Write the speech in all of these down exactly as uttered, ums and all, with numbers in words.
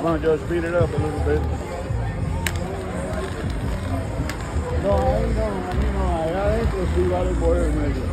Come on, Joe, speed it up a little bit. No, ahí no, ahí no, allá adentro sí vale por el medio.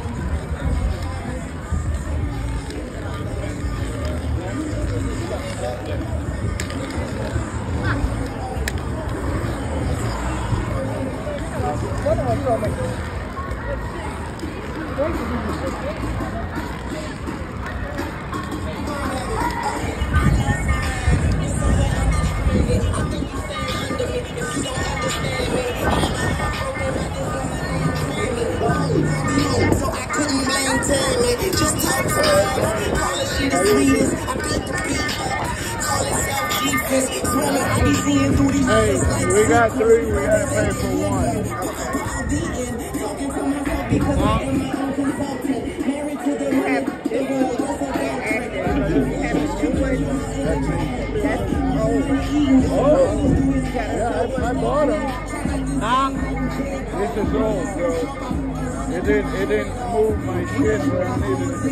Hey, we got three, we gotta pay for one. Huh? Oh, yeah, I, I bought them. Huh? This is old, bro. It didn't, it didn't move my shit where I needed it.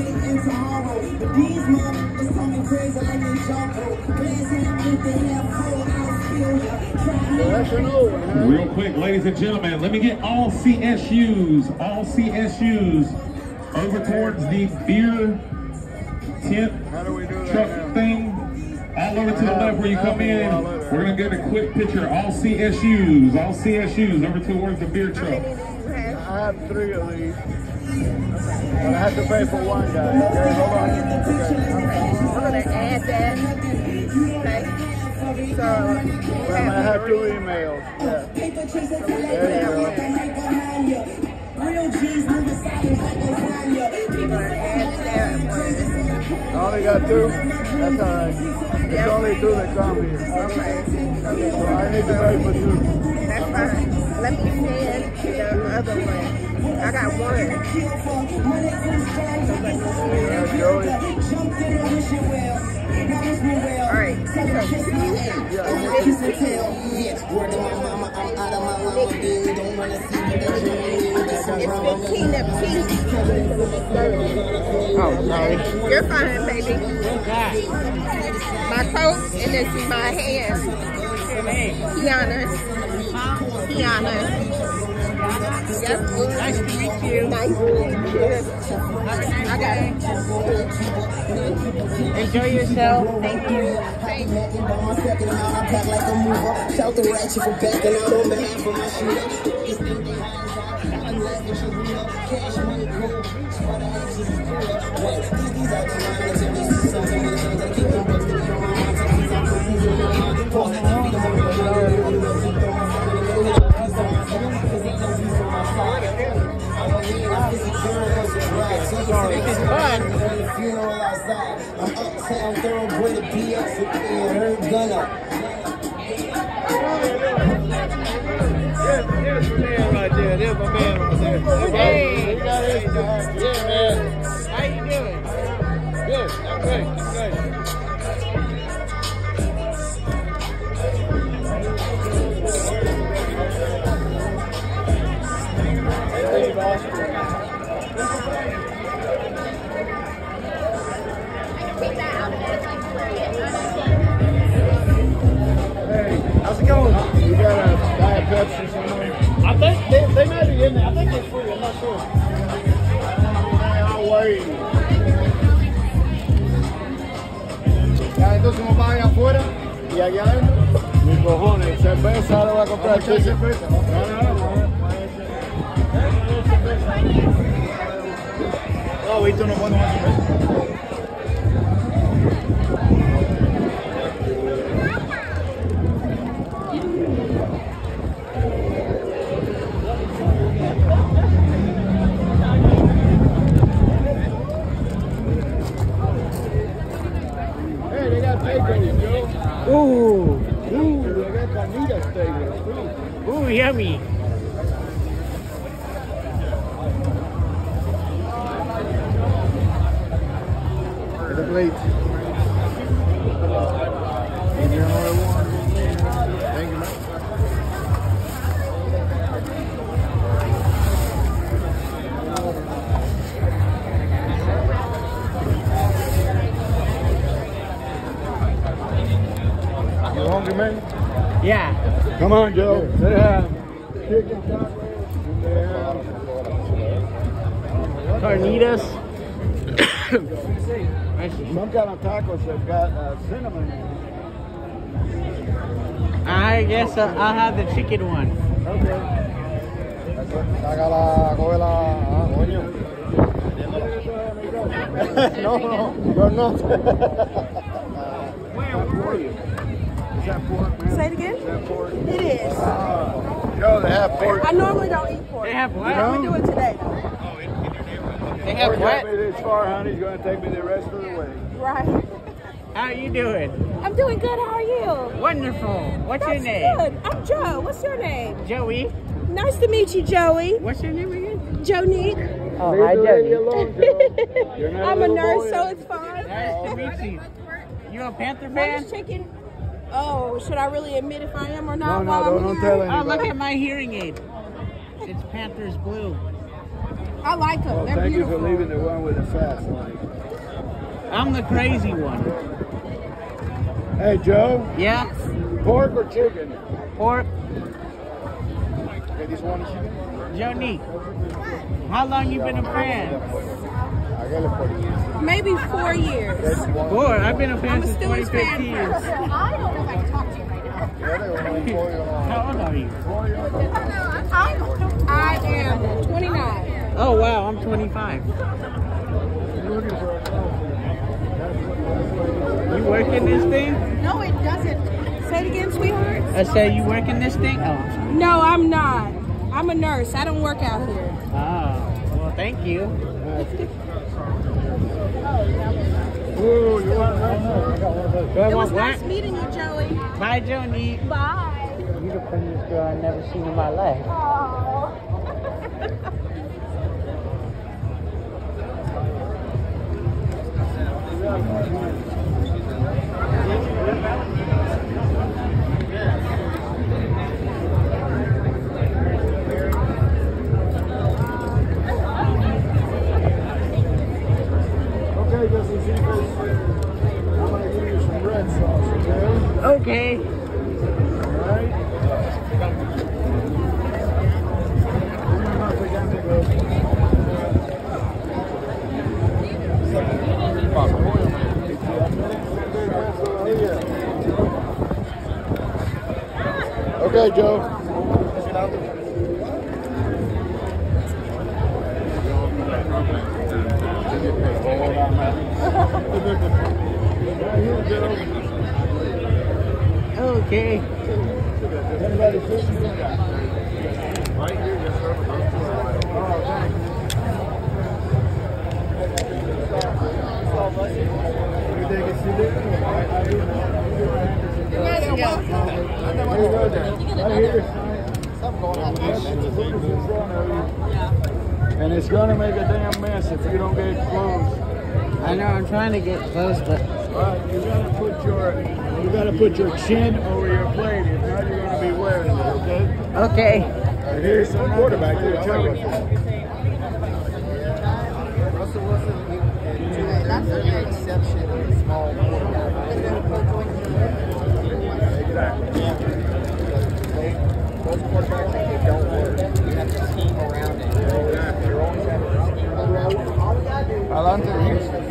So that's an old one, huh? Real quick, ladies and gentlemen, let me get all C S Us, all C S Us over towards the beer tent How do we do that truck now? thing. All over to the left where you come in. We're going to get a quick picture. All C S Us, all C S Us over towards the beer truck. I have three of these. But I have to pay for one, guys. Okay, hold on. Okay. We're going to add that. Okay. So, Well, I have two emails. Yeah. There you go. I only got two? That's all right. There's only two that come here. Okay. So I need to pay for two. That's fine. Let me send the other one. I got one. Yeah, Joey. All right. So, it's fifteen of tea. Oh, sorry. You're fine, baby. My coat and this is my hand. Kiana. Kiana. Yep. Nice to meet you. Nice to meet you. Okay. Enjoy yourself. Thank you. Thank you. There's my man right there. There's my man right there. Hey, yeah, man. How you doing? Good. I'm great. I'm great. Hey, boss. Hey, how's it going? You got a Diet Pepsi somewhere? I think they, they might be in there. I think they're free. I'm not sure. I'll wait. Ya, entonces nos va allá afuera y allá adentro. Mis cojones, cerveza, ahora voy a comprar cerveza. No, no, no. No, Vito no puede tomar cerveza. Hey, they got takeaways, Joe. Ooh, Ooh, they got carnita steak. ooh, yummy. Get a plate. Give me another one. Thank you, man. Come on, Joe. They have chicken tacos. They have Carnitas. some kind of tacos that got uh, cinnamon in it. I guess uh, I'll have the chicken one. Okay. No, no, you're not. Where were you? Is that pork, man? Say it again? Is that pork? It is. Joe, they have pork. I normally don't eat pork. They have what? But I'm gonna do it today. They have Pork what? got me this far, honey. He's going to take me the rest of the way. Right. How are you doing? I'm doing good. How are you? Wonderful. What's That's your name? good. I'm Joe. What's your name? Joey. Nice to meet you, Joey. What's your name again? Jonique. Oh, Leave hi, the lady Joey. alone, Joe. You're not I'm a little nurse, boy. so it's fine. Nice to meet you. You a Panther I'm fan? just checking. Oh, should I really admit if I am or No, not no, while don't, I'm don't here? tell Oh, look anybody. at my hearing aid. It's Panthers blue. I like them. Well, They're thank beautiful. you for leaving the one with the fast one. I'm the crazy one. Hey, Joe, Yeah? pork or chicken? Pork. Okay, this one is chicken? Jonique. How long you been a fan? Maybe four years. Four. I've been a fan I'm a since twenty Steelers fan. fifteen. I don't know if I can talk to you right now. How old are you? I am twenty-nine. Oh, wow. I'm twenty-five. You working this thing? No, it doesn't. Say it again, sweetheart. I said you working this thing? Oh, I'm sorry. No, I'm not. I'm a nurse. I don't work out here. Oh, well, thank you. Ooh, you want that? It was nice meeting you, Joey. Bye, Joni. Bye. You the prettiest girl I've never seen in my life. Okay, Justin, see you guys. I'm going to give you some red sauce, okay? Okay. Alright? Okay, Joe. Okay. Everybody sit. Right here, yes, sir. Oh, thanks. You take a seat there? I, I do now. There you go. There you go there. Right here. That's the food is in front of you. And it's going to make a damn mess if you don't get it closed. I know I'm trying to get close, but Right, you gotta put your you gotta put your chin over your plate. If not, you're gonna be wearing it. Okay. okay. And here's some quarterback. You're telling me. Russell Wilson, that's an exception of a small quarterback. Exactly. Most quarterbacks, they don't work. You have to scheme around it. You're always having to scheme around it. Adelante.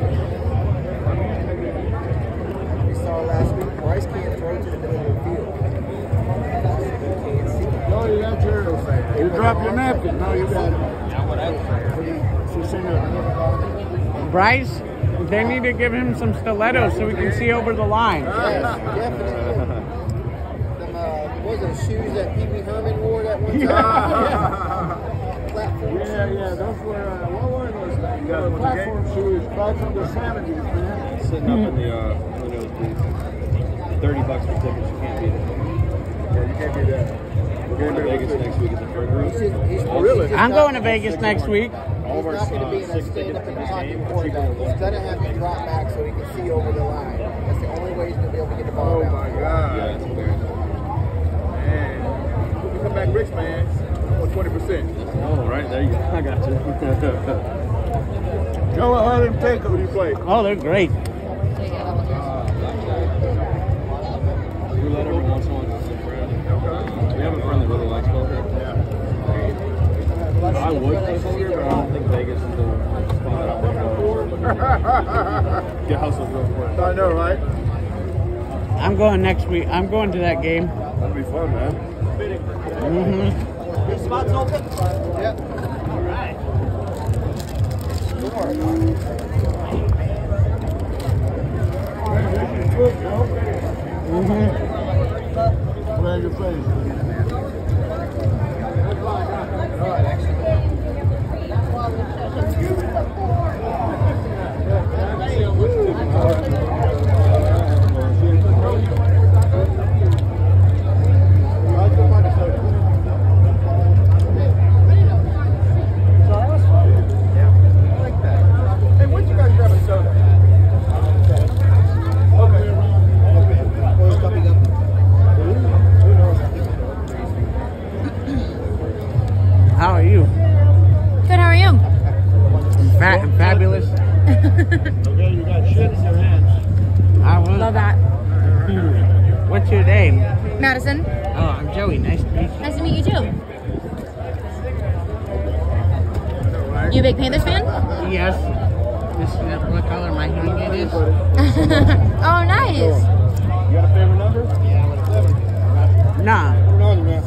We saw last week, Bryce can't throw to the middle of the field. He can't see. No, you got your. You drop your napkin. No, you got it. Not what I was saying. She's saying that. Bryce, they need to give him some stilettos so we can see over the line. Yes, definitely. Some, uh, what was those shoes that Pee Wee Herman wore that one time? Yeah. Platform Yeah, shoes. yeah, those were, uh, what were those things? They were platform shoes back from the seventies, man. Sitting up in the, uh, one of those booths. thirty bucks for tickets, you can't beat it. Yeah, you can't do that. We're going to Vegas next week as a first He's group. just, he's, Really? he's just I'm not- going to Vegas next week. All of He's our not going to be uh, in a six tickets stand-up for and this pocket game. quarterback. He's going to have to drop back so he can see over the line. That's the only way he's going to be able to get the ball Oh down. my God. Yeah, it's embarrassing. Man. You come back rich, man. Or twenty percent. Oh, right, there you go. I got you. Joe, I heard him take. Who do you play? Oh, they're great. We let every once in a while go sit around. I would play poker, but I don't think Vegas is the spot that I want to go. Get hustled real quick. I know, right? I'm going next week. I'm going to that game. That'll be fun, man. Mm-hmm. Your spots open? Yep. All right. Mm-hmm. Where your face? Hey, when'd you guys grab a soda? Okay. Who's coming up? Who knows? How are you? Good, how are you? Fat and fabulous. Okay, you got shit in your hands. I will. Love that. What's your name? Madison, Oh, I'm Joey. Nice to meet you. nice to meet you too. You a big Panthers fan? Yes. This is what color my hearing aid is. Oh, nice. You got a favorite number? Nah. Put it on you, man.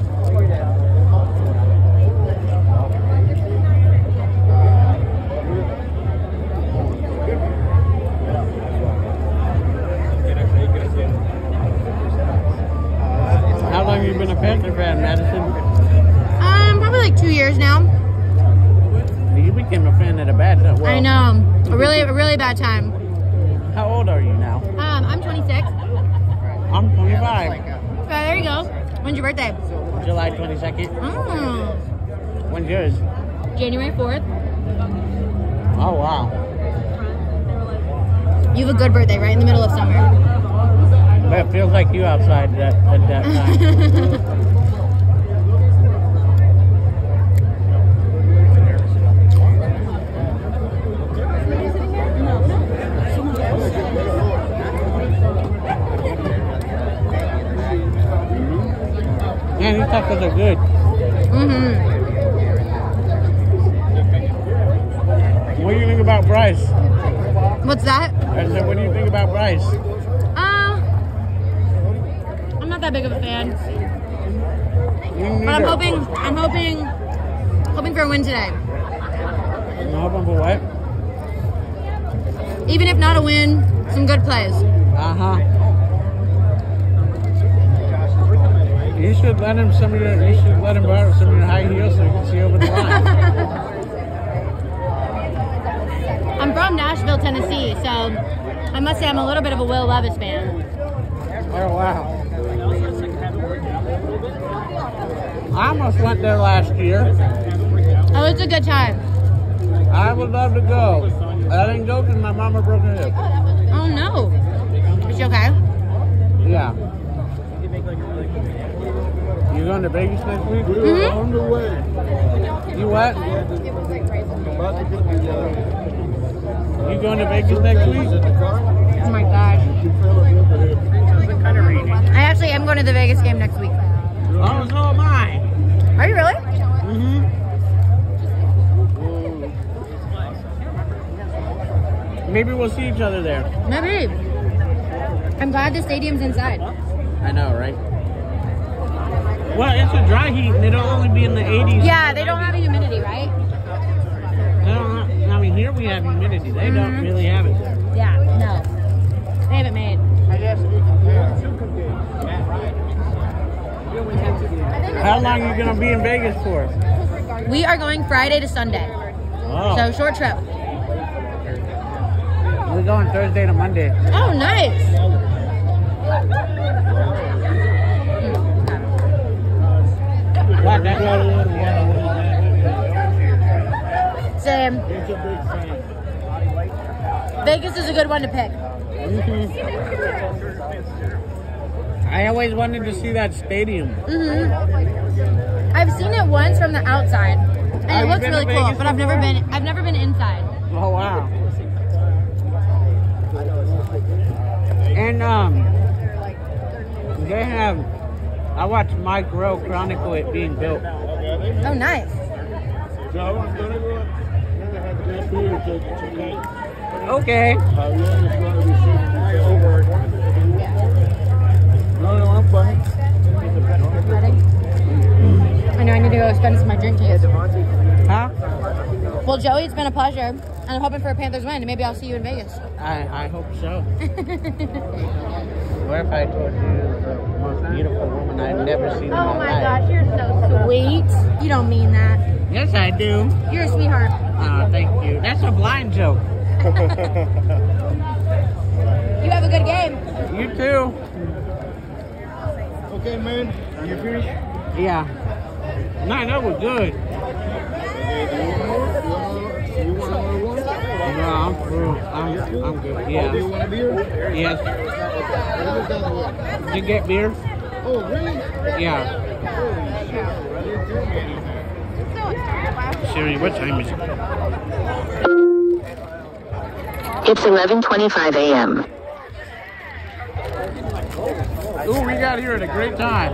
How long have you been a Panther fan, Madison? Um, probably like two years now. You became a fan at a bad time. Well, I know. A really, a really bad time. How old are you now? Um, I'm twenty-six. I'm twenty-five. Okay, there you go. When's your birthday? July twenty-second. Oh, When's yours? January fourth. Oh, wow. You have a good birthday, right in the middle of summer. But it feels like you outside that, at that time. Man, these tacos are good. Mm-hmm. What do you think about Bryce? What's that? I said, what do you think about Bryce? Uh, I'm not that big of a fan. Me But I'm neither. hoping, I'm hoping, hoping for a win today. I'm hoping for what? Even if not a win, some good plays. Uh-huh. You should let him some of your, you should let him borrow some of your high heels so you can see over the line. I'm from Nashville, Tennessee, so I must say I'm a little bit of a Will Levis fan. Oh, wow. I almost went there last year. Oh, it's a good time. I would love to go. I didn't go because my mama broke her hip. Oh no. Is she okay? Yeah. You going to Vegas next week? We're on the way. You what? About to get the, uh, You going to Vegas next week? in the car. Oh my gosh. You fell over the hip. I actually am going to the Vegas game next week. Oh, so am I. Are you really? Mm-hmm. Maybe we'll see each other there. Maybe. I'm glad the stadium's inside. I know, right? Well, it's a dry heat and it'll only be in the eighties. Yeah, they don't have a humidity, right? They don't have, I mean, here we have humidity. They don't Mhm. really have it there. Yeah, no. They haven't made. How long are you going to be in Vegas for? We are going Friday to Sunday. Oh, So short trip. we're going Thursday to Monday. Oh, nice. What, that- Same. It's a big fan. Vegas is a good one to pick. I always wanted to see that stadium. hmm I've seen it once from the outside, and Have it you looks been to really cool. Vegas But I've never before? been. I've never been inside. Oh, wow. And, um, they have, I watched Mike Rowe chronicle it being built. Oh, nice. Okay. No, no, I'm fine. I know I need to go spend some of my drink case. Huh? Well, Joey, it's been a pleasure. And I'm hoping for a Panthers win. And maybe I'll see you in Vegas. I, I hope so. What if I told you the most beautiful woman I've never seen in my Oh life? my gosh, you're so sweet. You don't mean that. Yes, I do. You're a sweetheart. Oh, thank you. That's a blind joke. You have a good game. You too. Okay, man. You finished? Yeah. No, that was good. You want another one? No, I'm through. I'm, I'm good. Do you Yeah. want a beer? Yes. What is that one? Did you get beer? Oh, really? Yeah. Holy shit. You didn't tell me anything. Siri, what time is it? It's eleven twenty-five a m Ooh, we got here at a great time.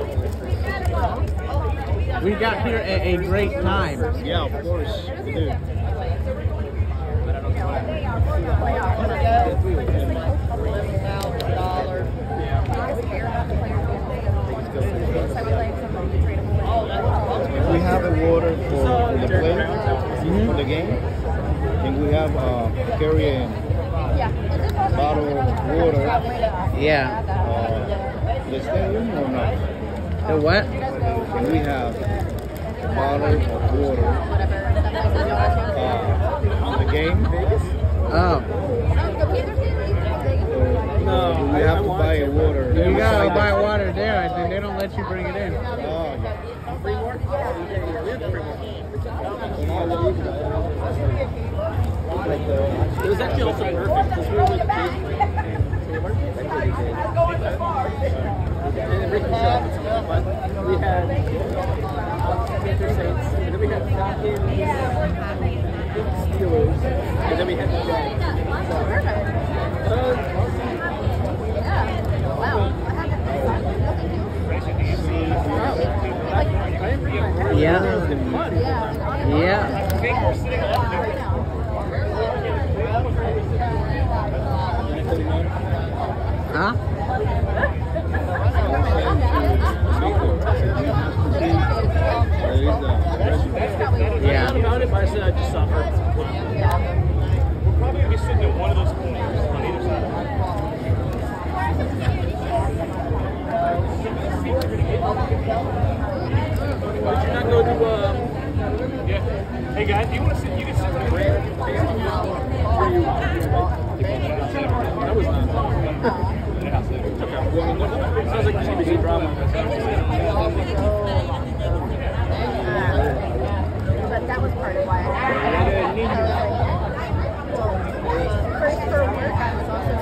We got here at a great time. Yeah, of course. We do. We have a water for, for the play, mm-hmm. for the game, and we have uh, carry a bottle of water. Yeah. Uh, the stadium or not? The what? And we have a bottle of water uh, on the game. Oh. No, we have to buy a water. You gotta buy water there, and then they don't let you bring it in. Oh, Free more? It was actually also perfect because we were with Taylor. And then Ricky showed up, but we had Panther Saints, and then we had Falcons, Steelers, and then we had the Giants. Yeah. Yeah. Huh? Yeah. I found it, but I said I just saw her. We'll probably be sitting in one of those corners on either side. Why did you not go to, uh... Yeah. Hey guys, do you want to sit? You can sit right here. That was not. Sounds like T V C drama. But that was part of why I First for work, I was also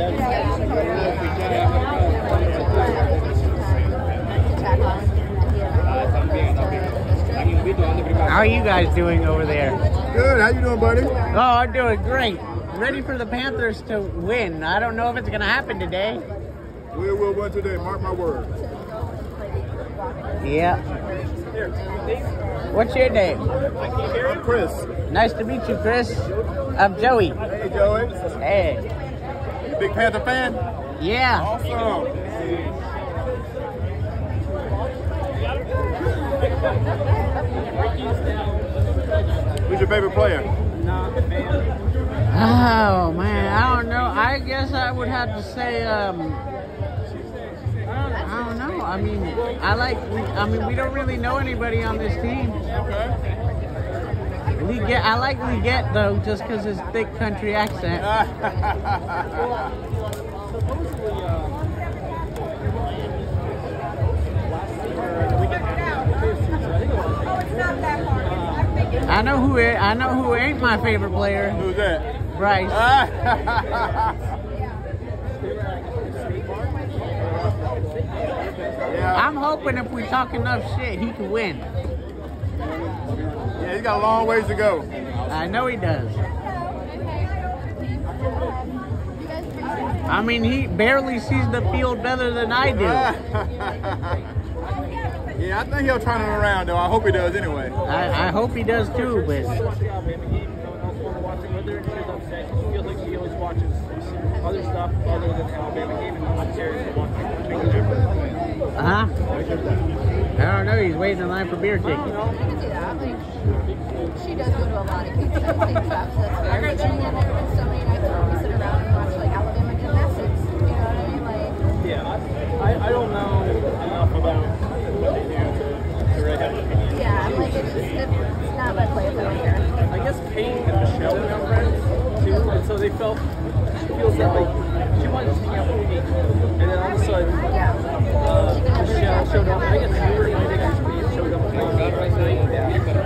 How are you guys doing over there? good. How you doing, buddy? Oh, I'm doing great. Ready for the Panthers to win. I don't know if it's going to happen today. We will win today. Mark my words. Yeah. What's your name? I'm Chris. Nice to meet you, Chris. I'm Joey. Hey, Joey. Hey. You big Panther fan? Yeah. Awesome. Who's your favorite player? Oh, man. I don't know. I guess I would have to say, um... I don't know. I mean, I like, I mean, we don't really know anybody on this team. Okay. Liget, I like Liget, though, just because his thick country accent. I know who it, I know who ain't my favorite player. Who's that? Bryce. Yeah. I'm hoping if we talk enough shit, he can win. Yeah, he's got a long ways to go. I know he does. I mean, he barely sees the field better than I do. Yeah, I think he'll turn it around, though. I hope he does anyway. I, I hope he does too, but other stuff other than Alabama game and no one cares to watch it. uh huh. I don't know. He's waiting in line for beer tickets. I can see that. Like, she does go to a lot of kids that same stuff. So that's fair. But then again, there have been so many nights where we sit around and watch like Alabama gymnastics. You know what I mean? Like, yeah, I, I don't know enough about what they do to, to really have an opinion. yeah, I'm like, it's, it's not my place. I don't care. I guess Kate and Michelle were now friends too, and so they felt she feels that like she wanted to hang out with Kate, and then all of a sudden Yeah. uh, Michelle showed up. I guess you were invited actually showed up late that night. Yeah.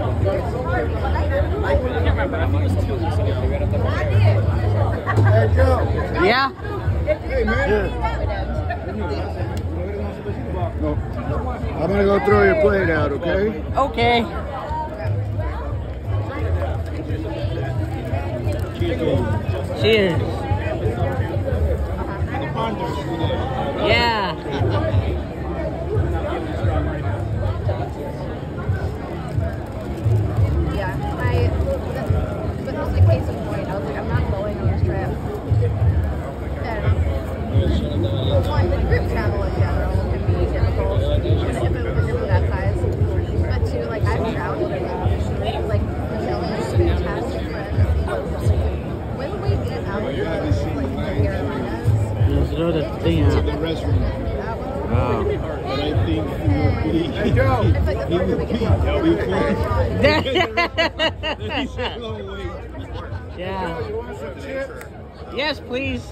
I can't remember. I think it was two weeks ago. Hey, Joe. Yeah. Hey, man. No. I'm going to go throw your plate out, okay? Okay. Cheers. Yeah. Yeah, I, but just like case in point, I was like, I'm not going on this trip. And, well, one, the group travel in general can be difficult if it was a group of that size. But two, like, I've traveled enough. Like, Michelle is fantastic friends. When we get out of like, the Carolinas, Let's throw the thing out. The restroom. Oh. But I think he would be. Hey, Joe. it's like the further we get out, the He's a long way. Yeah. You want some chips? Yes, please.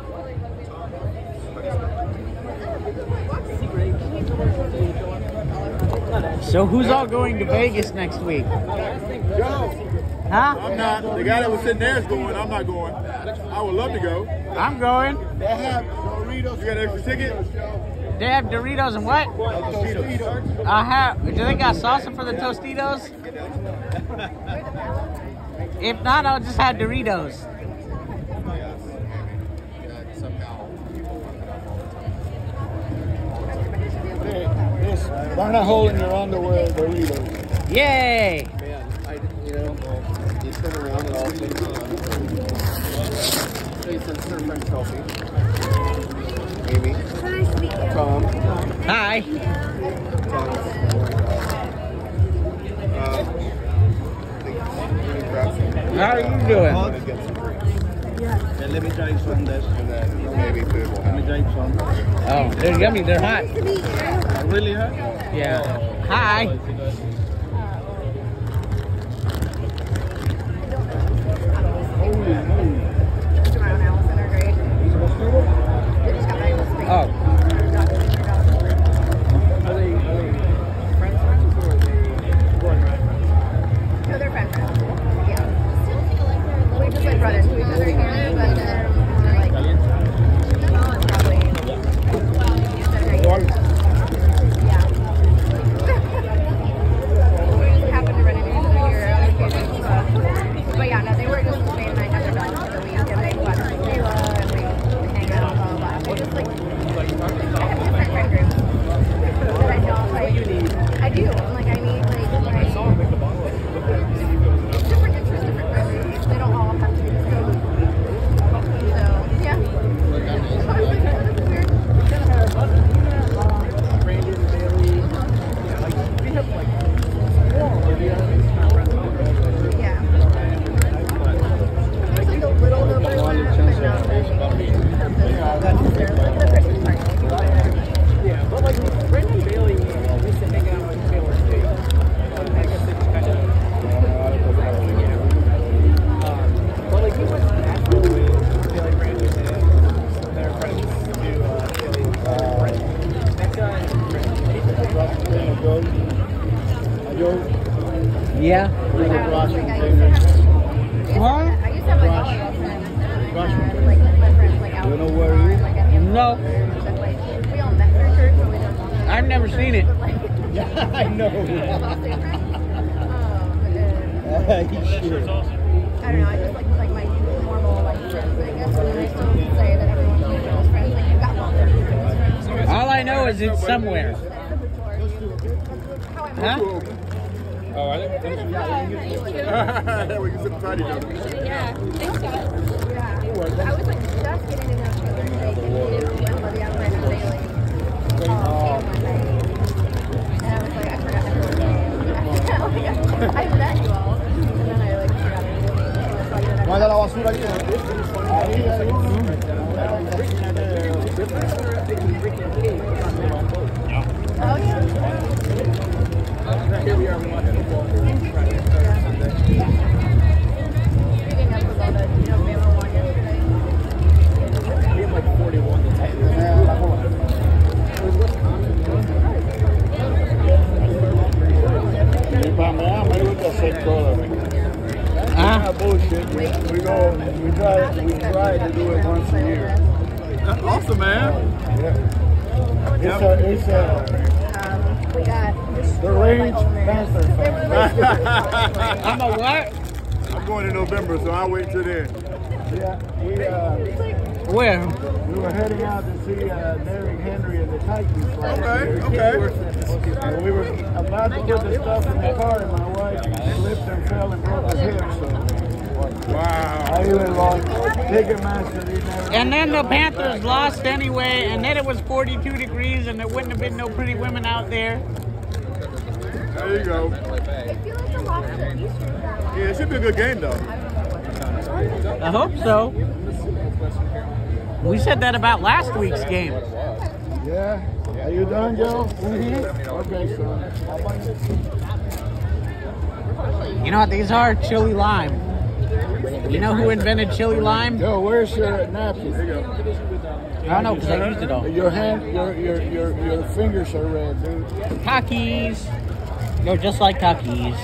So who's all going to Vegas next week? Joe. Huh? I'm not. The guy that was sitting there is going. I'm not going. I would love to go. I'm going. They have Doritos. You got an extra ticket? They have Doritos and what? Tostitos. I have. Do they got salsa for the Tostitos? If not, I'll just have Doritos. Hey, this burn a hole in your underwear, Doritos. Yay! Man, I, you know, you sit around and all things on. Jason, sir, friend Kelsey. Amy. Tom. Hi. How are you doing? And let me try some of this, and then maybe food will Let me try some. Oh, they're yummy. They're hot. Really hot? Yeah. Hi. Oh. Are they, are they friends friends or are they boyfriend friends? No, they're friends. Yeah. We just like run into each other here, but then we're like, probably. Yeah. We just happened to run into each other here on occasion. So. But yeah, no, they were just the same night that they're done for the week, and they watch tequila and we hang out, blah blah blah. They just like, I have different friend groups that I don't like. I do. I'm like, I need like, I it's different interests, different friend groups. They don't all have to be the same. So, yeah. It's weird. Brandon, Bailey, yeah, like we have like four Olivia, kind of friends with them. Yeah. It's like a little overlap, but not like necessarily. The Christmas party. Yeah, but like Brandon and Bailey used to hang out with Taylor State. I guess they just kind of, you know. Um, but like we went to Nashville with Bailey, Brandon, and their friends to uh, Bailey's friend. That guy, Yeah. Huh? I used to have like all my girlfriends and like my friends like out. You know where he is? Like at the end of No. the year, but, like, we all met through church, but we don't know. I've never seen it. Like, Yeah, I know. um, and, Shit. I don't know. I just like like my normal like friends, I guess. And I still say that everyone knows those friends. Like you've got all their close friends. All I know is it's somewhere. That's Huh? Oh, are they? We can sit beside each other. Yeah, thanks, guys. Yeah. I was like just getting to know Kevin Blake and everybody on my Bailey. Oh, and I was like, I forgot everyone's name. I met you all, and then I like forgot everyone's name. So I saw you ¿No hay de la basura aquí? Ahí hay uno. Oh, yeah. Here we are watching football. Speaking of football, do you know Bama won yesterday? We have like forty-one to ten. Huh? Bullshit. We, we go. We try. We try to do it once a year. That's awesome, man. Yeah. It's a. It's a. Um, we got The Range Panther. I'm a what? I'm going in November, so I'll wait till then. Yeah. We uh. Where? We were heading out to see uh, Derrick Henry and the Titans. Okay, okay. And we were about to put the stuff in the car, and my wife slipped and fell and broke her hip. So, wow. I even lost Ticketmaster. He never. And then the Panthers lost anyway, and then it was forty-two degrees, and there wouldn't have been no pretty women out there. There you go. I feel like the loss of Eastern. Yeah, it should be a good game, though. I hope so. We said that about last week's game. Yeah. Are you done, Joe? Mm-hmm. Okay, son. You know what these are? Chili lime. You know who invented chili lime? Joe, where's your napkin? I don't know because I used it all. Your hand, your your your your fingers are red, dude. Takis. They're just like Takis.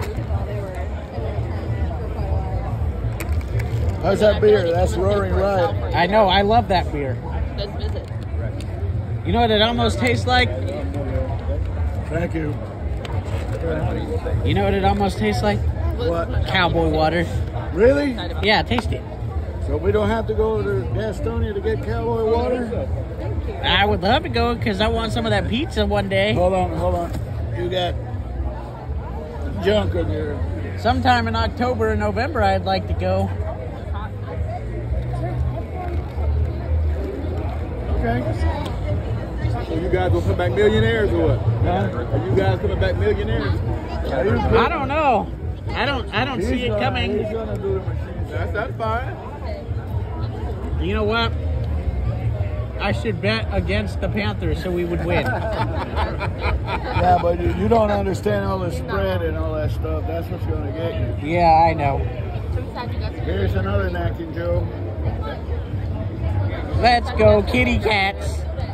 How's that beer? That's Roaring Riot. I know. I love that beer. Let's visit. You know what it almost tastes like? Thank you. You know what it almost tastes like? What? Cowboy water. Really? Yeah, taste it. So we don't have to go to Gastonia to get cowboy water? I would love to go because I want some of that pizza one day. Hold on, hold on. You got junk in your... Sometime in October or November, I'd like to go. Okay. So you guys will come back millionaires or what? Huh? Are you guys coming back millionaires? Are you good? I don't know. I don't. I don't He's see it gonna- coming. He's gonna do the machine. That's, that's fine. You know what? I should bet against the Panthers so we would win. Yeah, but you, you don't understand all the spread and all that stuff. That's what's gonna get you. Yeah, I know. Here's another napkin, Joe. Let's go, kitty cats.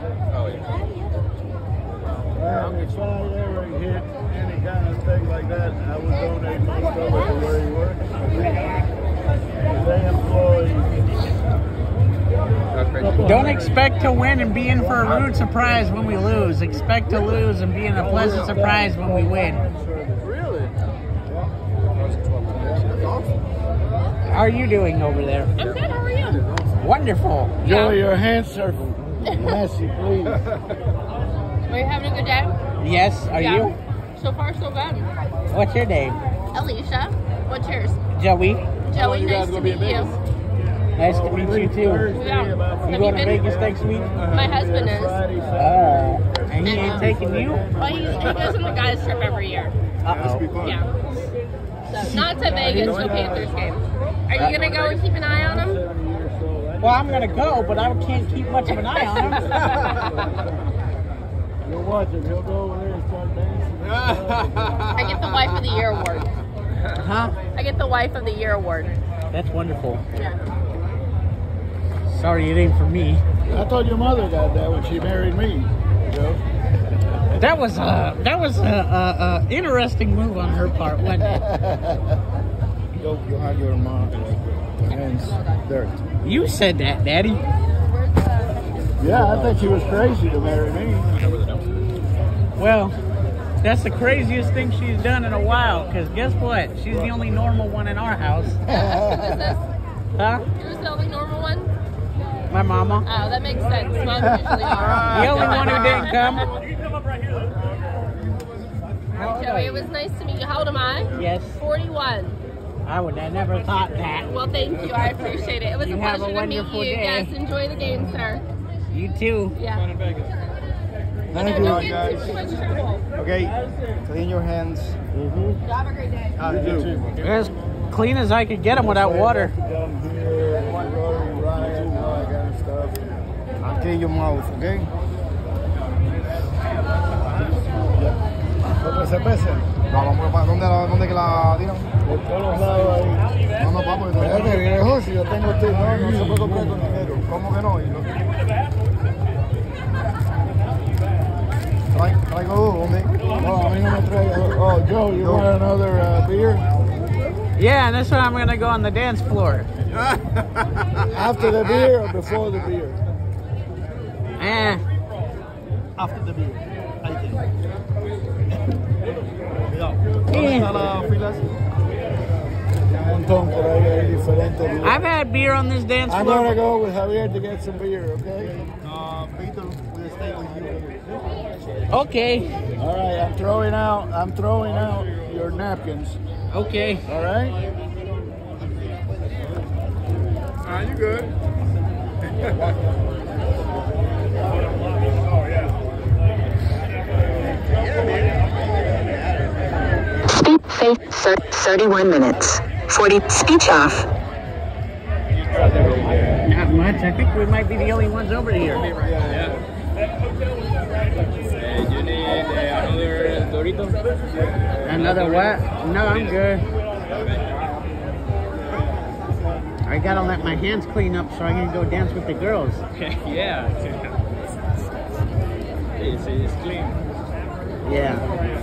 Well, if I ever hit any kind of thing like that, I would donate most of it to where he works. They employ. Don't expect to win and be in for a rude surprise when we lose. Expect to lose and be in a pleasant surprise when we win. Really? How are you doing over there? I'm good. How are you? Wonderful. Joe, your hands are messy, please. Are you having a good day? Yes, are Yeah. you? So far, so good. What's your name? Alicia, what's yours? Joey. Joey, you guys nice to gonna be meet in you. Nice to meet you too. Yeah. You Have going you to been? Vegas next week? My husband is. Oh. And he ain't taking you? Well, he, he goes on the guys trip every year. Uh-oh. Yeah. So, not to Vegas, to Panthers game. Are you going to go and keep an eye on him? Well, I'm going to go, but I can't keep much of an eye on him. You'll watch him. He'll go over there and start dancing. I get the Wife of the Year award. Huh? I get the Wife of the Year award. That's wonderful. Yeah. Sorry it ain't for me. I thought your mother got that when she married me, Joe. That was a that was a, a, a interesting move on her part, wasn't it? Go, you'll have your mom hands dirt. You said that, Daddy. Yeah, I think she was crazy to marry me. Well, that's the craziest thing she's done in a while. Cause guess what? She's the only normal one in our house. Who is this? Huh? Who's the only normal one? My mama. Oh, that makes sense. Moms usually are. The only one who didn't come. Joey. It was nice to meet you. How old am I? Yes. forty-one. I would have never thought that. Well, thank you. I appreciate it. It was You a have pleasure a to meet you. wonderful day. Yes, enjoy the game, sir. You too. Yeah. Thank Don't you. get into too much trouble. Okay, clean your hands. Mm-hmm. Have a great day. Uh, you too. As clean as I could get them without water. Down here, Rotary, riot, and all that kind of stuff. I'll clean your mouth, okay? ¿Otra cerveza? No, vamos para ¿dónde, la, ¿dónde que la tiran? Por todos lados ahí. No, no, vamos. Espérate, viejo, si yo tengo este, no, no se puede comprar con dinero. ¿Cómo que no? Y lo- Trae, traigo dos, ¿dónde? No, a mí no me traigo. Oh, Joe, you want another uh, beer? Yeah, and this one I'm going to go on the dance floor. After the beer or before the beer? Eh. After the beer, I think. ¿Dónde están las filas? Un montón por ahí, hay diferentes. I've had beer on this dance I'm floor. gonna go with Javier to get some beer, okay? Uh, Peter will stay with you. Okay. All right, I'm throwing out. I'm throwing out your napkins. Okay. All right. Ah, you good? Speed face thirty-one minutes. forty. Speech off. Not much. I think we might be the only ones over here. Yeah. Uh, you need uh, another Dorito? Another what? No, I'm good. I gotta let my hands clean up so I can go dance with the girls. Yeah. It's, it's clean. Yeah.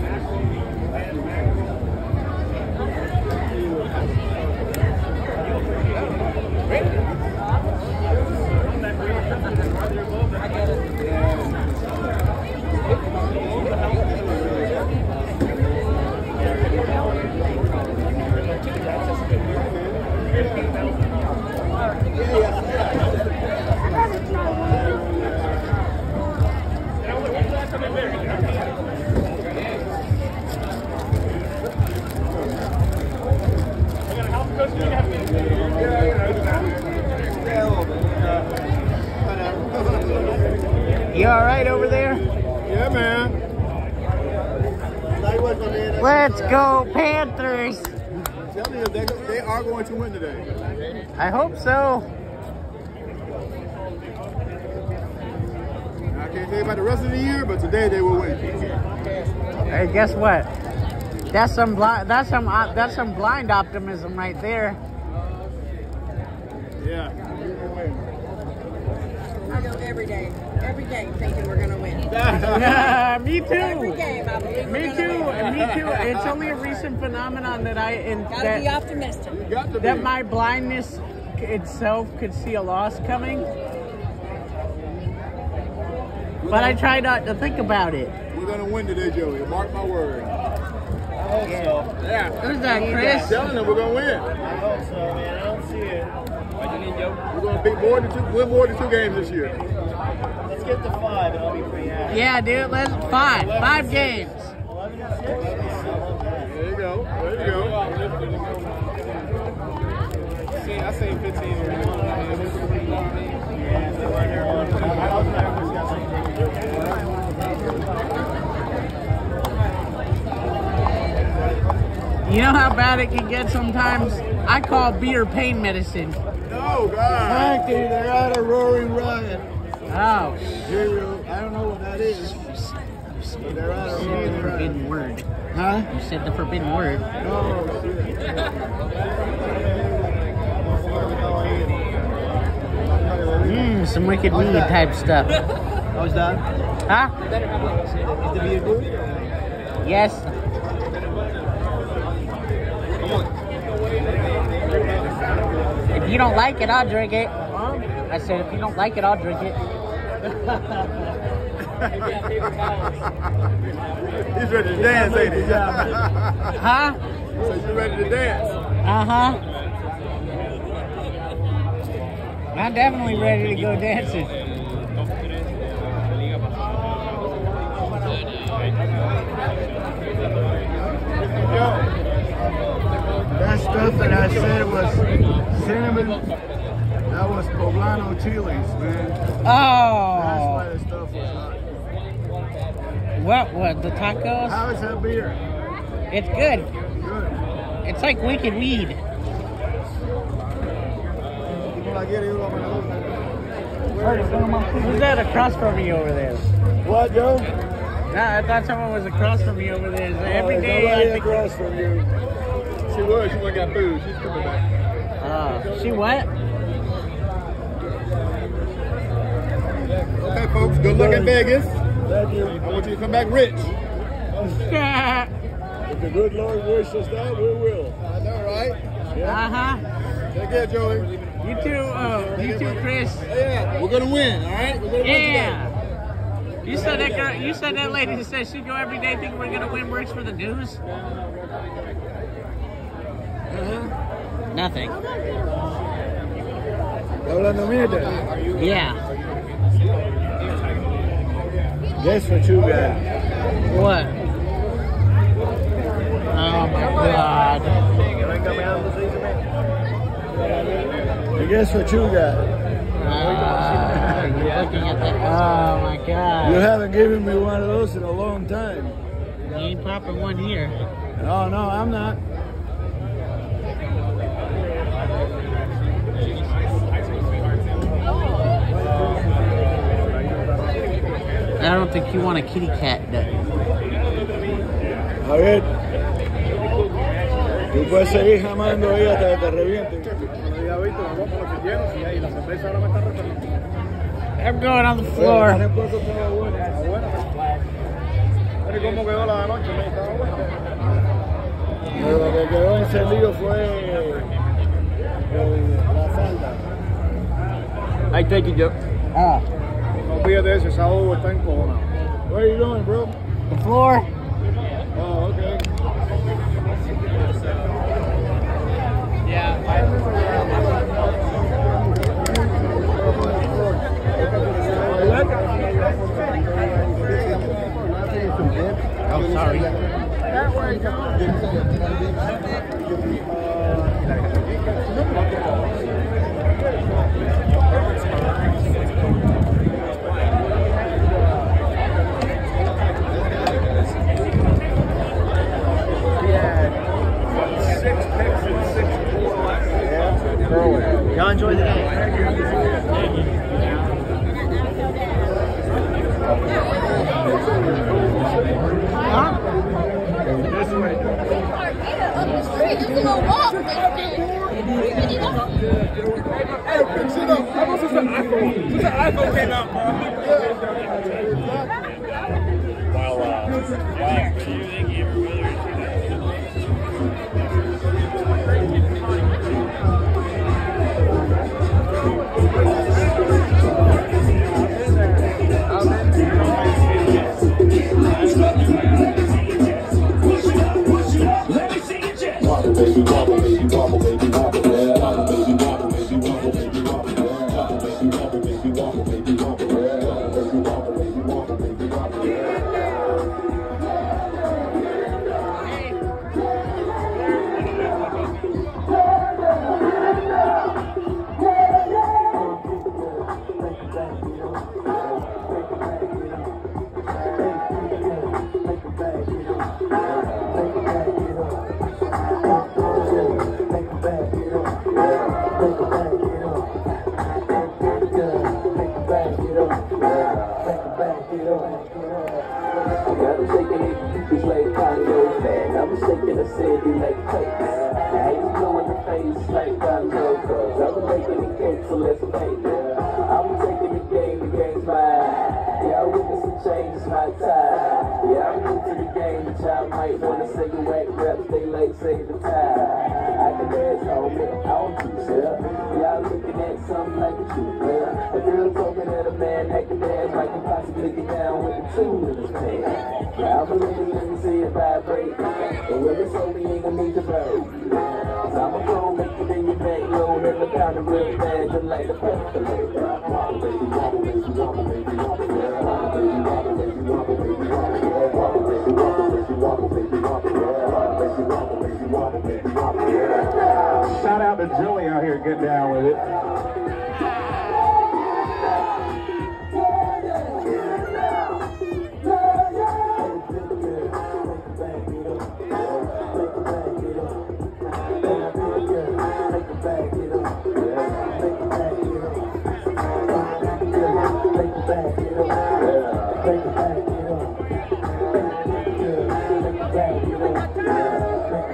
You all right over there? Yeah, man. Let's go Panthers! Tell you, they, they are going to win today. I hope so. I can't say about the rest of the year, but today they will win. Hey, guess what? That's some blind. That's some. Uh, that's some blind optimism right there. Yeah. I go every day, every game thinking we're gonna win. Me too. Every game, I believe. Me we're too. gonna win. Me too. It's only a recent phenomenon that I in Gotta that, be optimistic. Got to that be. my blindness itself could see a loss coming. But I try not to think about it. We're gonna win today, Joey. Mark my word. I hope Yeah. so. Yeah. Who's that, I'm Chris? telling them we're gonna win. I hope so, man. I don't see it. What you need, Joe? We're gonna beat more than two, win more than two games this year. Let's get to five and I'll be pretty happy. Yeah, dude. Let's five. Five games. eleven and six? There you go. There you go. See, I say fifteen. You know how bad it can get sometimes? I call beer pain medicine. No, God. Frankie, they're out of Roaring Riot. Oh. Zero. I don't know what that is. But they're out You of said Roaring the Riot. forbidden word. Huh? You said the forbidden word. Oh, Mmm, some wicked weed type stuff. How's that? Huh? Is the beer good? Yes. If you don't like it, I'll drink it. I said, if you don't like it, I'll drink it. He's ready to dance, ain't he? Huh? So you ready to dance? Uh-huh. I'm definitely ready to go dancing. The tacos. How is that beer? It's good. Good. It's like wicked weed. Who's that across from me over there? What, Joe? Nah, I thought someone was across from me over there. So every Oh, day nobody I think... across from you. She was. She went and got food. She's coming back. Uh, she what? Okay, folks. Good luck in Vegas. Thank you. I want you to come back rich. If the good Lord wishes that, we will. I know, right? Uh-huh. Take care, Joey. You too, uh, you too, Chris. Yeah, we're gonna win. All right, we're gonna win today. Yeah. You said that girl. You said that lady who said she go every day thinking we're gonna win works for the dues. Uh-huh. Nothing. Hablando mierda. Yeah. Guess what you got? What? Oh my God. Guess what you got? Uh, you're looking at that. Oh my God. You haven't given me one of those in a long time. You ain't popping one here. Oh, no, I'm not. I don't think you want a kitty cat. A ver. Tú puedes seguir jamando ahí hasta que te revienten. I'm going on the floor. ¿Cómo quedó la noche? Lo que quedó encendido fue la falda. I take it, Joe. Ah, No olvídate ese sábado está encojonado. Where are you going, bro? the floor. Oh, okay. Yeah. Oh, sorry. That way, Y'all enjoy the game. Huh? this way. Hey, fix it up. How much is the iPhone? Since the iPhone came out, bro. Wow, uh, wow. Do you think you ever will? Shout out to Joey out here getting down with it.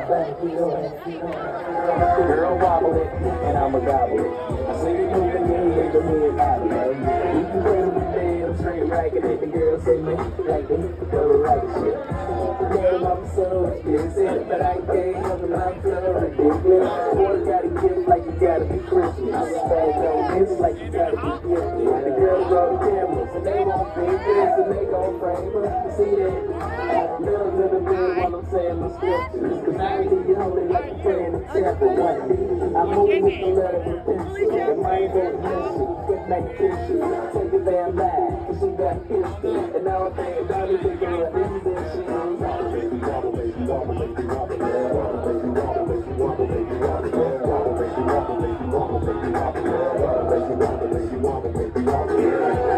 Girl wobble it, and I'ma gobble it. I see you moving, you ain't making me a body, man. You can play with me, I'm straight racking it. The girl say, man, like me, go right shit. Girl, I'm so expensive, but I can't help it, I'm so ridiculous. Boy, gotta give like you gotta be Christmas. I'm bad, don't miss like you gotta be gifted. The girls roll the cameras, and they won't think this, and they gon' frame us. See that? Little to the bit while I'm saying the scriptures. Cause I ain't even holy like you praying the temple. I'm moving with the letter of pencil. And my ain't gonna miss it. Quick make pictures. Take a damn lie, cause she got history. And now I'm thinking about it, thinking of this and shit. Wobble, baby, wobble, baby, wobble, baby, wobble, baby, wobble, baby, wobble, baby, wobble, baby, wobble, baby, wobble, baby, wobble, baby, wobble, baby, wobble, baby, wobble, baby, wobble, baby,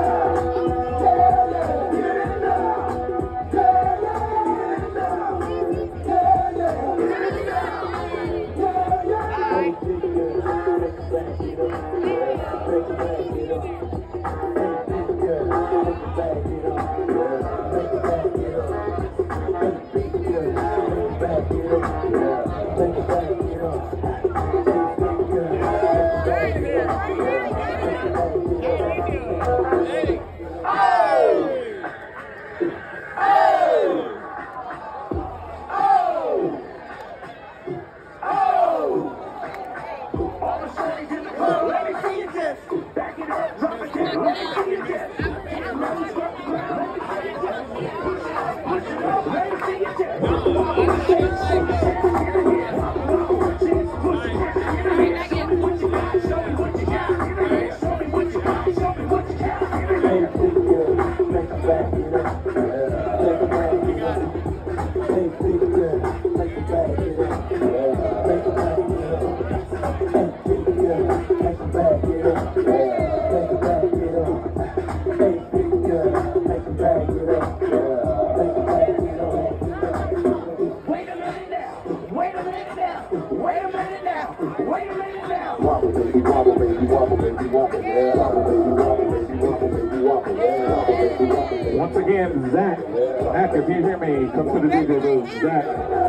Once again, Zach. Zach, if you hear me, come to the D J booth. Zach.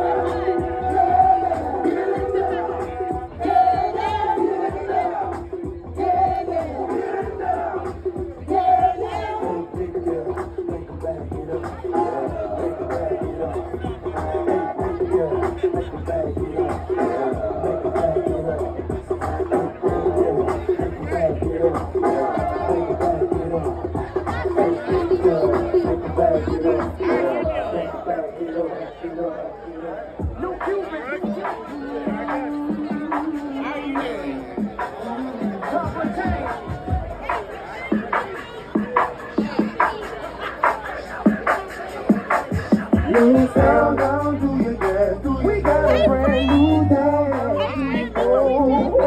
You sound down to your gas. We got a brand new dance. Oh, oh,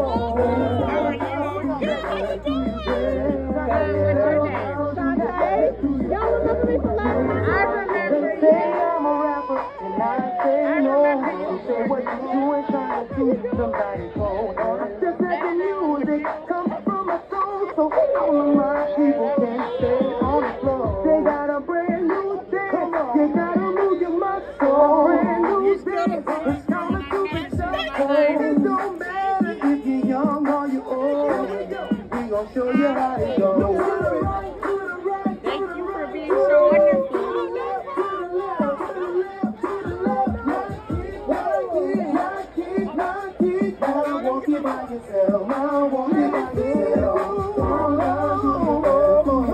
Y'all remember me from last time? I remember you. Say I'm a rapper and I say no. You say what you doing, trying to do somebody's phone. Just let the music come from my soul, so all of my people can stay on the floor. They got a brand new dance. You gotta move your muscle. Brand new dance. It's time to do it. It don't matter if you're young or you're old. We gon' show you how it goes. Thank you for being so wonderful. Walk it by yourself, walk it by yourself.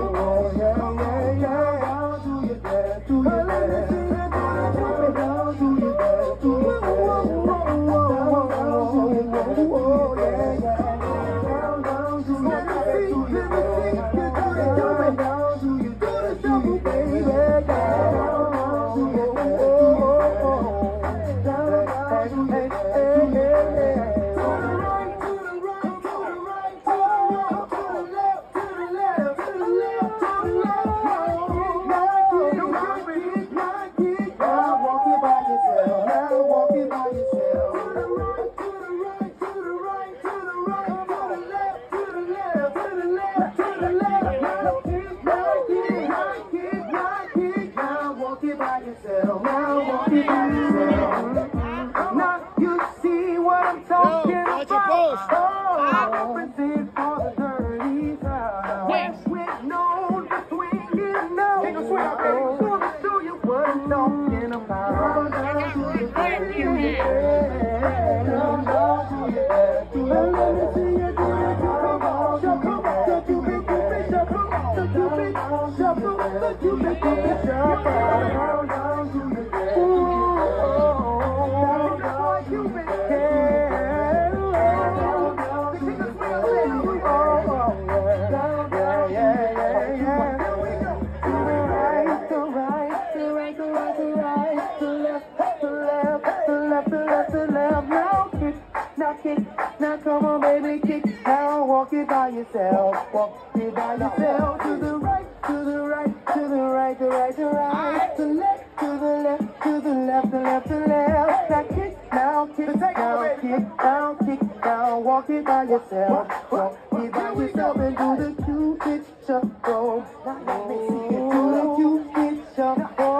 on, baby, kick down, walk it by yourself, walk it by yourself. To the right, to the right, to the right, the right, the right, to the left, to the left, to the left, the left, the left. Now kick down, kick down, kick down, kick down, walk it by yourself, walk it by yourself, and do the Cupid shuffle. Now let me see you do the Cupid shuffle.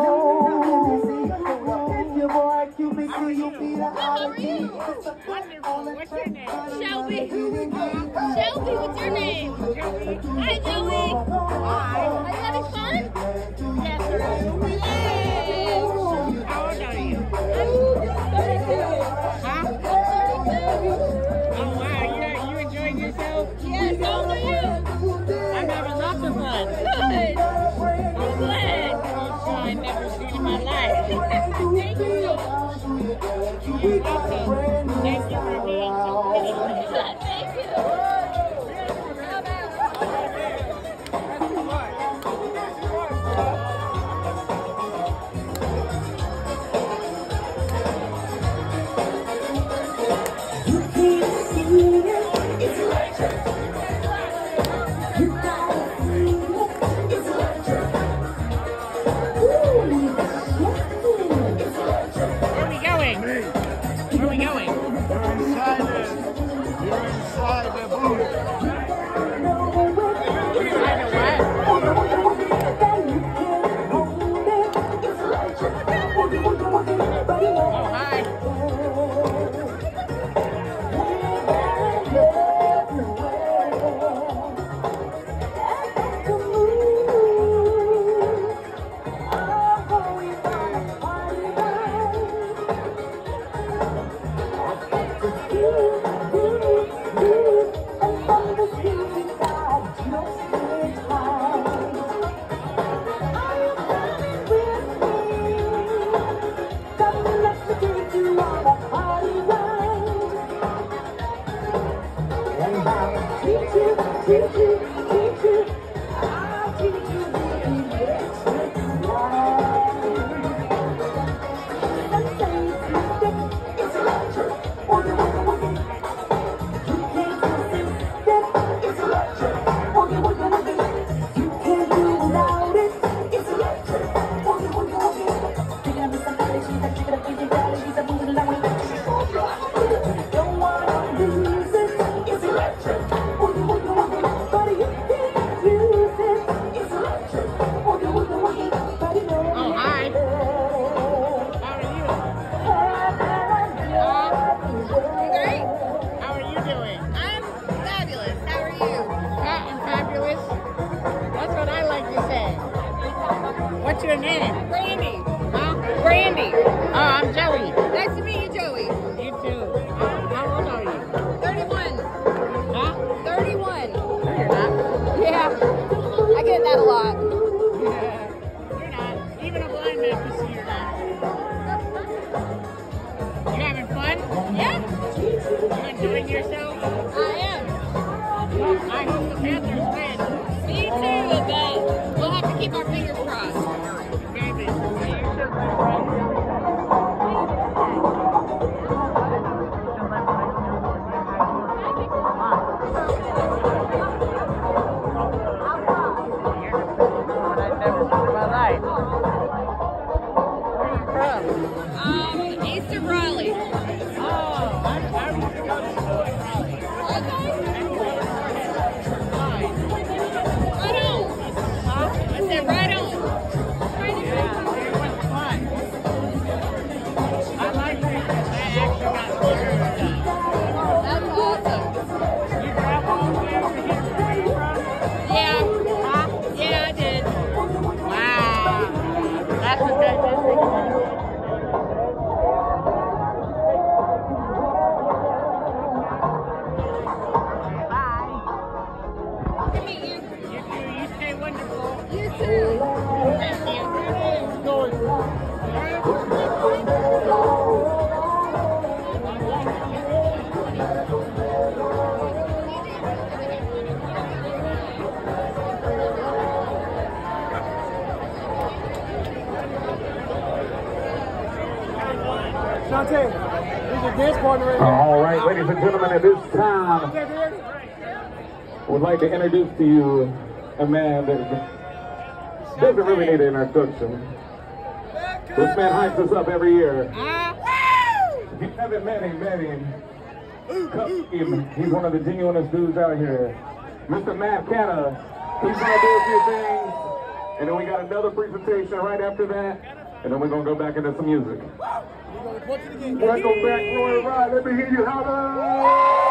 Your boy Cupid, see you be the oddity. What's your name? Shelby. Shelby, what's your name? Hi, Joey. Hi. Are you having fun? Yes, sir. Yay! How old are you? thirty-two. Huh? Oh, wow. You, you enjoying yourself? Yes, how old are you? I'm having lots of fun. Good. I'm glad. Also, I've never seen in my life. Thank you. You're welcome. Thank you for being so good. Thank you. Where are we going? Where are we going? You're inside it. You're inside the booth. Inside the what? Oh, hi. What's your name? Brandy. Huh? Brandy. Oh, I'm Joey. Nice to meet you, Joey. You too. How old are you? thirty-one. Huh? thirty-one. No, you're not. Yeah. I get that a lot. Yeah. You're not. Even a blind man can see you're not. You having fun? Yeah. You enjoying yourself? I am. Well, I hope the Panthers win. Me too, but we'll have to keep our fingers crossed. Maybe. Um, east of Raleigh. Oh, I, I used to go to school in Raleigh. Okay. Right on. Huh? I said right on. Yeah, it was fun. I like it because I actually got cleared done. That's awesome. You drove all the way over here where you from? Yeah. Huh? Yeah, I did. Wow. That's what that is. say? He's a dance partner right now. All right, ladies and gentlemen, at this time, I would like to introduce to you a man that doesn't really need an introduction. This man hypes us up every year. If you haven't met him, met him, cup him. He's one of the genuinest dudes out here. Mister Matt Canada, he's gonna do a few things, and then we got another presentation right after that, and then we're gonna go back into some music. Welcome back, Roy Ride. Let me hear you holler.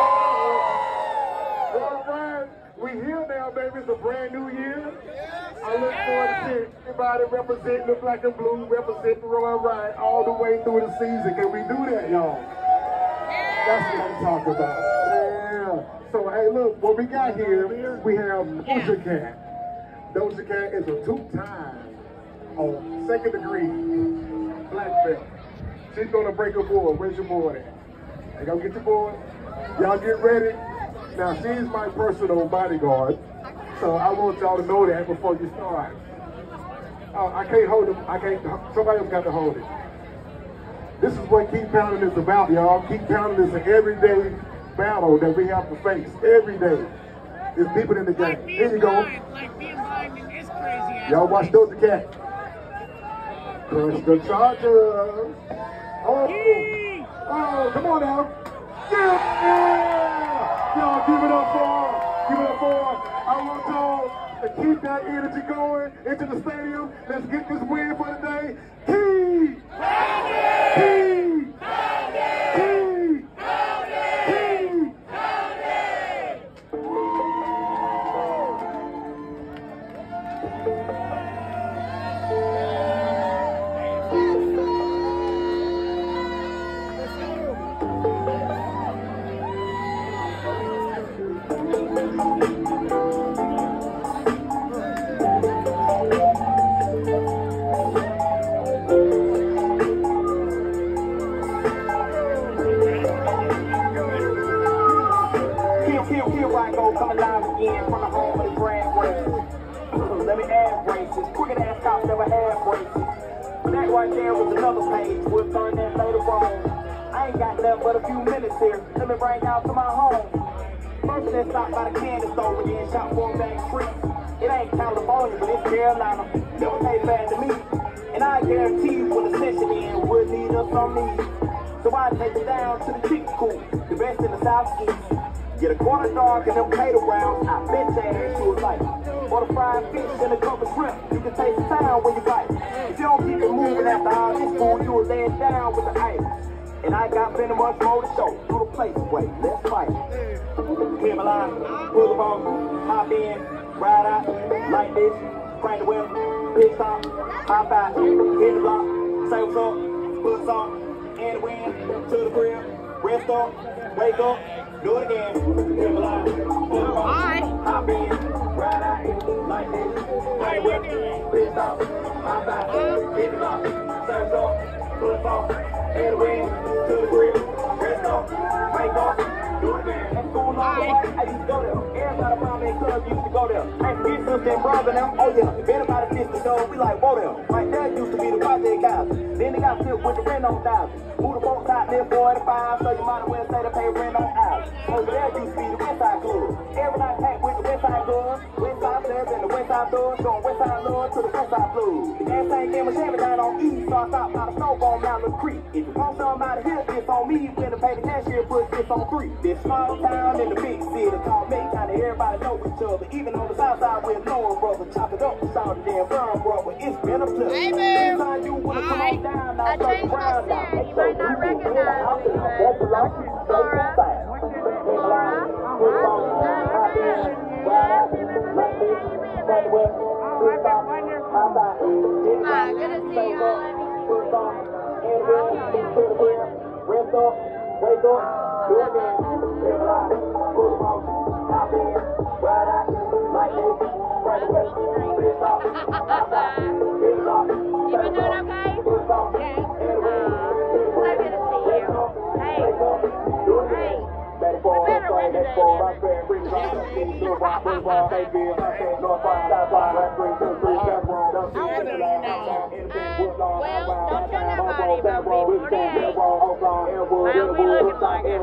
Roy Ride, we here now, baby. It's a brand new year. I look forward to seeing everybody representing the black and blue, representing Roy Ride all the way through the season. Can we do that, y'all? That's what I'm talking about. Yeah. So, hey, look, what we got here, we have Doja Cat. Doja Cat is a two-time on second degree black belt. She's gonna break a board. Where's your board at? Hey, go get your board. Y'all get ready. Now, she's my personal bodyguard, so I want y'all to know that before you start. Uh, I can't hold it. I can't. Somebody else got to hold it. This is what Keep Pounding is about, y'all. Keep Pounding is an everyday battle that we have to face every day. There's people in the game. Like Here you go. blind, like being blind in this crazy Y'all watch Doja Cat. Crush the Charger. Oh, oh, come on now. Yeah! Y'all give it up for, give it up for. I want y'all to keep that energy going into the stadium. Let's get this win for the day. Keep! Keep! Keep! Keep! Come alive again from the home of the grand races. Let me add races. Crooked ass cops never had braces. That right there was another page. We'll turn that later on. I ain't got nothing but a few minutes here. Let me bring y'all to my home. First, let's stop by the candy store and then shop for a back street. It ain't California, but it's Carolina. Never taste bad to me. And I guarantee you when the session in, we'll need us on me. So I take it down to the chick cool, the best in the southeast. Get a quarter dog and them potato rounds, I bet that ain't you like. Or the fried fish and a couple shrimp, you can taste the sound when you bite. If you don't keep it moving after all this food, you will lay it down with the ice. And I got plenty much more to show. Through the place, wait, let's fight. Clear my line, pull the ball, hop in, ride out, like this, crank the whip, pit stop, hop out, hit the block, say what's up, put some, in the wind, to the crib, rest up, wake up. Do it again. Hi. Hop in, ride out, like this. Hey, what you doing? Pissed off, hop out, hit the block, surf off, flip off, head wind, to the grip, rest off, wake up, do it again. At school, I used to go there. Everybody around me club used to go there. Hey, get something brother now. Oh yeah, if anybody fits the dog, we like, whoa there. Right there used to be the project guys. Then they got filled with the rent on thousand. Move the boats out there four eighty-five, so you might as well say to pay rent on out. Over there used to be the West Side Club. Every night packed with the West Side Club. West Side Players and the West Side Thugs. Going West Side Lord to the West Side Blues. The gas tank in my Chevy down on East, so I stopped by the snowball down the creek. If you want something out of here, it's on me. When to pay the cashier, put this on three. This small town in the big city called me. Kinda everybody know each other. Even on the south side with Noah brother. Chop it up, shout it damn firm brother. It's been a pleasure. Hey, Anytime you wanna come on down, now turn around now. You might not recognize me, but Laura. Hi, good to see you all. Rest up, wake up, do it again. Live life, pull them off, hop in, ride out, like this, right away, pissed off, hop out, hit it off, You been doing okay? okay. So good to see you. Hey, hey. We better win today. Well, don't tell nobody. Everybody about B forty-eight. Well, we looking like it.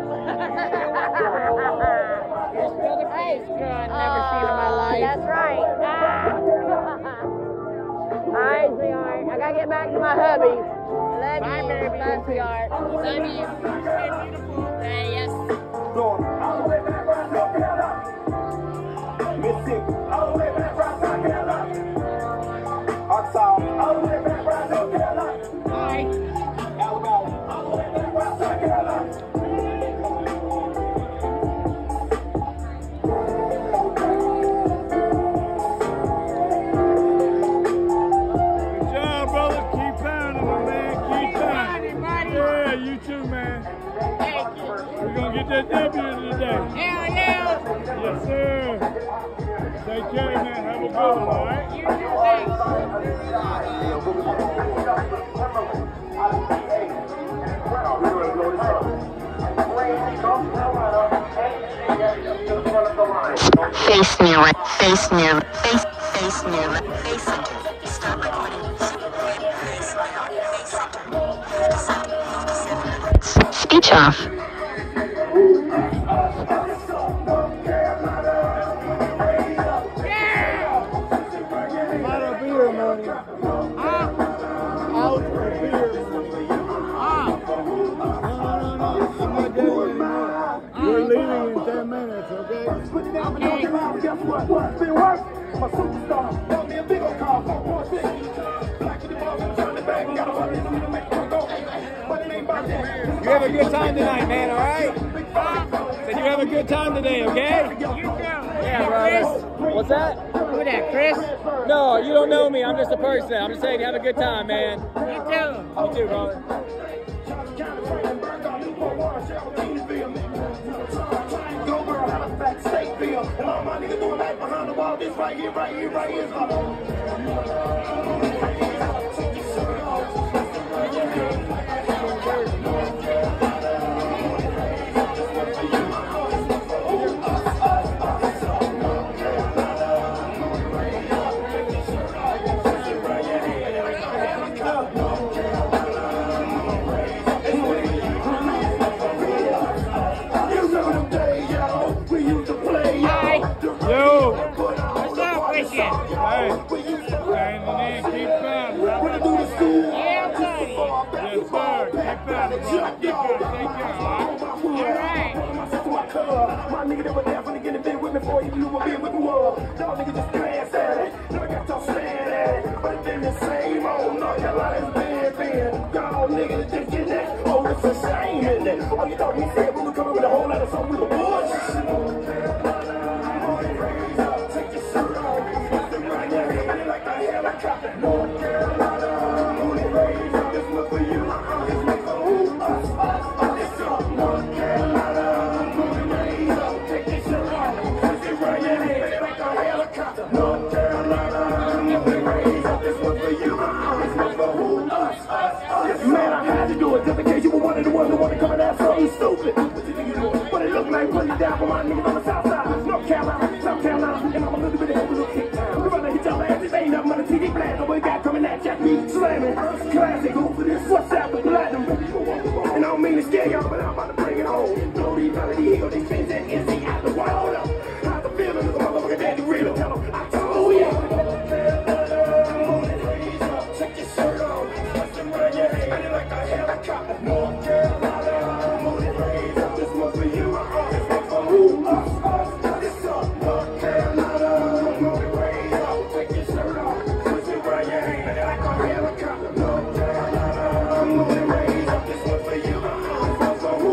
You're still the face girl I've never seen in my life. That's right. Hi, sweetheart. I gotta get back to my hubby. Love Bye, you. Baby. Love, sweetheart. Love you. Hey, yes. All the way back round North Carolina. Mississippi. All the way back round South Carolina. Arkansas. All the way back round North Carolina. Hi. Alabama. All the way back round South Carolina. Good job, brother. Keep pounding, my man. Keep pounding. Yeah, you too, man. Thank you. We're going to get that W today. Hell yeah. Yes, sir. Take care, man. Have a good one, all right? You too, thanks. Face new, face new, face, face new, face center. Start recording. Face new, face center. Speech off. Out of beer money. Out of beer money. No, no, no. I'm not getting any more. We're leaving in ten minutes, okay? Okay. Guess what? What's been worse? I'm a superstar. Got me a big old car. Black to the ball, I'm turning back. Got a money to make it go. But it ain't about that. You have a good time tonight, man, all right? Said you have a good time today, okay? You too. Yeah, brother. What's that? Who that, Chris? No, you don't know me. I'm just a person. I'm just saying you have a good time, man. You too. You too, brother. Go girl, Halifax, Stateville. And all my niggas doing life behind the wall. This right here, right here, right here is Yo! What's up with you? Hey! And then keep pounding, brother. Yeah, buddy. Yes, sir. Keep pounding, brother. Keep pounding. Take care, all right? All right. my nigga that was there for to get in bed with me before you knew what being with me was. Y'all niggas just glance at it. Never got y'all stand at it. But it's been the same old North Carolina's been, been. Y'all niggas just getting that. Oh, it's a shame, isn't it? Oh, you thought we said we were coming with a whole lot of something with the bullshit. Take your shirt off. Right there, like a helicopter. North Carolina, only raised up. This one for you. This one for who? Us, us, us. This one. North Carolina, only raised up. Take your shirt off. Push it right there, like a helicopter. North Carolina, only raised up. This one for you. This one for who? Us, us, us. Man, I had to do it just in case you were one of the ones who want to come and ask something stupid. But it looked like putting it down for my niggas on the south side. North Carolina, South Carolina, and I'm a little bit of a little kick town. We're gonna hit y'all asses, ain't nothing but a T V blast. Nobody got coming at ya, me slamming. Classic, go for this, what's out the platinum? And I don't mean to scare y'all, but I'm about to bring it home. Blow these melody hills, they spin that N C out the wild up. How's the feeling? Look at motherfucker daddy real. Tell him, I told ya. Check your shirt on, twist it around your head like a helicopter. North Carolina, moon raised up. This one for you, this one for who? Us, us, this up. North Carolina, moon raised up. Take your shirt off, twist it around your head like a helicopter. North Carolina, moon raised up. This one for you, this one for who?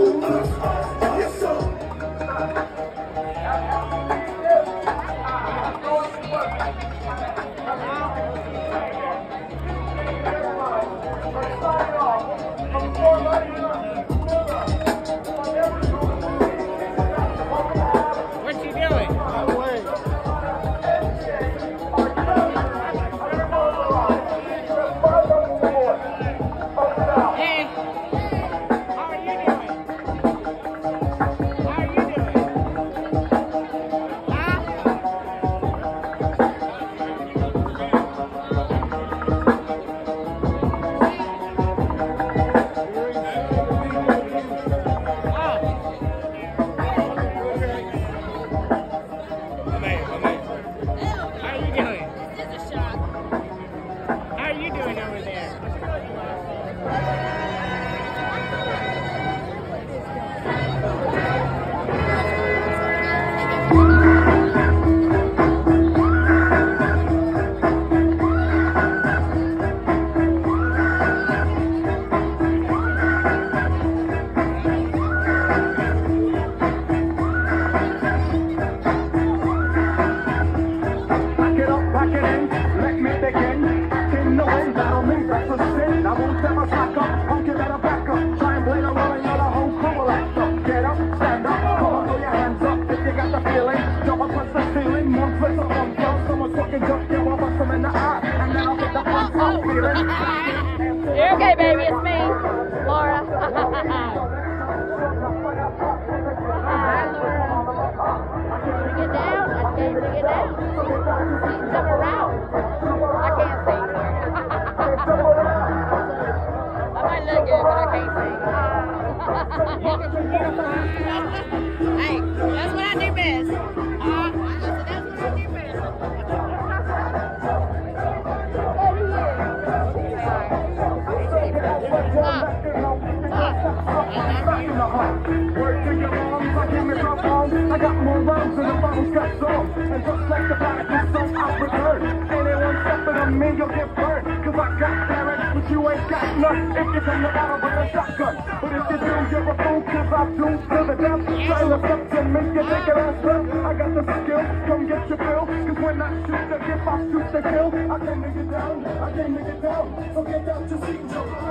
Hey, that's what I do best. Uh, that's what I do best. Word to your moms, I came in my phone. I got more rhymes than the bottles got sold. And just like the practice song I prepared, anyone stepping on me, you'll get burned. Cause I got parents, but you ain't got none. If you come to battle with a shotgun. But if you do, you're a fool, cause I do to the death. Silence up to me, you think it ass up. I got the skill, come get your bill. Cause when I shoot the gift, I shoot the kill. I came to get down, I came to get down. So get down to see.